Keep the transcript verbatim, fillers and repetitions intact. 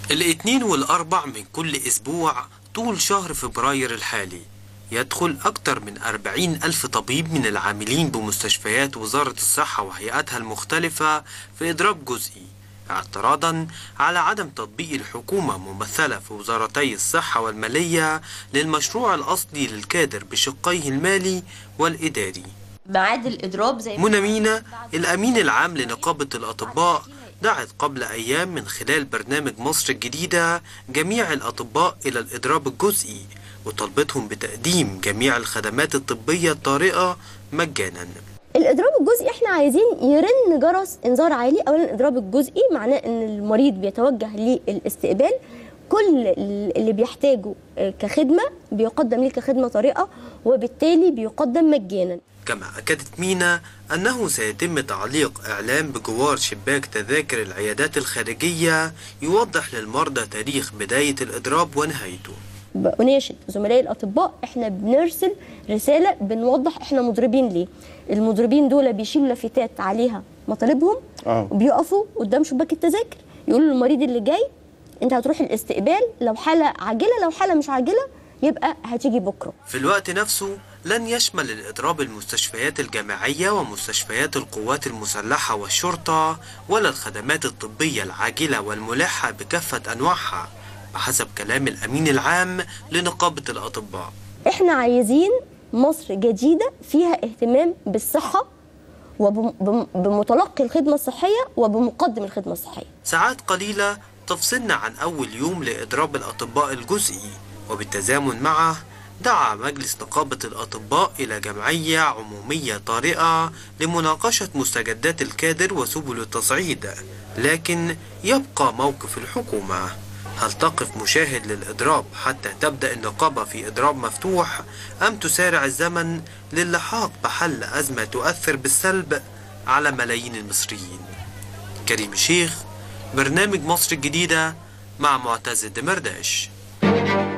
الاثنين والأربع من كل أسبوع طول شهر فبراير الحالي يدخل أكثر من أربعين ألف طبيب من العاملين بمستشفيات وزارة الصحة وهيئاتها المختلفة في إضراب جزئي، اعتراضا على عدم تطبيق الحكومة ممثلة في وزارتي الصحة والمالية للمشروع الأصلي للكادر بشقيه المالي والإداري. ميعاد الإضراب زي منى مينا الأمين العام لنقابة الأطباء دعت قبل أيام من خلال برنامج مصر الجديدة جميع الأطباء إلى الإضراب الجزئي وطلبتهم بتقديم جميع الخدمات الطبية الطارئة مجانا. الإضراب الجزئي احنا عايزين يرن جرس انذار عالي. أولا الإضراب الجزئي معناه إن المريض بيتوجه للاستقبال، كل اللي بيحتاجه كخدمة بيقدم ليه كخدمة طارئة وبالتالي بيقدم مجانا. كما أكدت مينا أنه سيتم تعليق إعلام بجوار شباك تذاكر العيادات الخارجية يوضح للمرضى تاريخ بداية الإضراب ونهايته. بناشد زملائي الأطباء احنا بنرسل رسالة بنوضح احنا مضربين ليه. المضربين دول بيشيلوا لافتات عليها مطالبهم أوه. وبيقفوا قدام شباك التذاكر يقولوا للمريض اللي جاي انت هتروح الاستقبال، لو حالة عاجلة لو حالة مش عاجلة يبقى هتيجي بكرة. في الوقت نفسه لن يشمل الإضراب المستشفيات الجامعية ومستشفيات القوات المسلحة والشرطة ولا الخدمات الطبية العاجلة والملحة بكافة أنواعها بحسب كلام الأمين العام لنقابة الأطباء. احنا عايزين مصر جديدة فيها اهتمام بالصحة وبمتلقي الخدمة الصحية وبمقدم الخدمة الصحية. ساعات قليلة تفصلنا عن أول يوم لإضراب الأطباء الجزئي، وبالتزامن معه دعا مجلس نقابة الأطباء إلى جمعية عمومية طارئة لمناقشة مستجدات الكادر وسبل التصعيد، لكن يبقى موقف الحكومة. هل تقف مشاهد للإضراب حتى تبدأ النقابة في إضراب مفتوح أم تسارع الزمن للحاق بحل أزمة تؤثر بالسلب على ملايين المصريين؟ كريم الشيخ، برنامج مصر الجديدة، مع معتز الدمرداش.